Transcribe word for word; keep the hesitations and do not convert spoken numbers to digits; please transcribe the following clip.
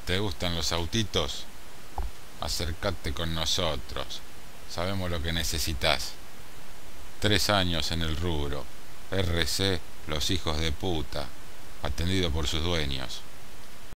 ¿Te gustan los autitos? Acércate con nosotros. Sabemos lo que necesitas. Tres años en el rubro. R C, los hijos de puta. Atendido por sus dueños.